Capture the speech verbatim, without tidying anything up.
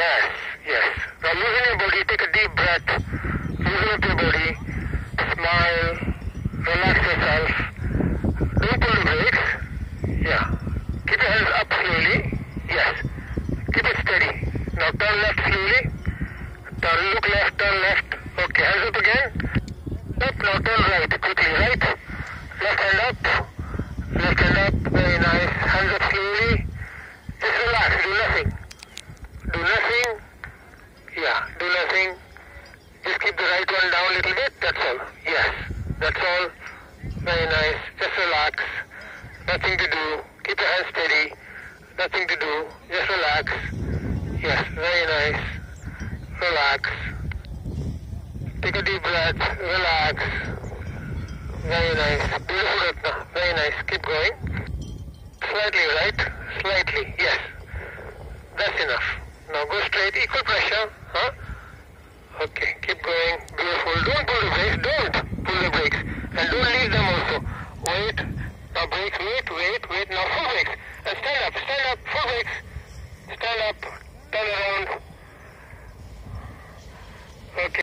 Yes, yes. Now loosen your body, take a deep breath. Loosen up your body. Smile. Relax yourself. Don't pull the brakes. Yeah. Keep your hands up slowly. Yes. Keep it steady. Now turn left slowly. Turn, look left, turn left. Okay, hands up again. Up, now turn right quickly. Right. Left hand up. Left hand up. Very nice. Hands up slowly. Just relax. Do nothing. Do nothing. Yeah, do nothing. Just keep the right one down a little bit. That's all. Yes. That's all. Very nice. Just relax. Nothing to do. Keep your hands steady. Nothing to do. Just relax. Yes. Very nice. Relax. Take a deep breath. Relax. Very nice. Beautiful, Ratna. Very nice. Keep going. Slightly right. Slightly. Yes. That's enough. Now go straight. Equal pressure. Huh? Okay. Keep going. Beautiful. Don't pull the brakes. Don't pull the brakes. And don't leave them also. Wait. Now brakes. Wait. Wait. Wait. Now full brakes. And stand up. Stand up. Full brakes. Stand up. Turn around. Okay.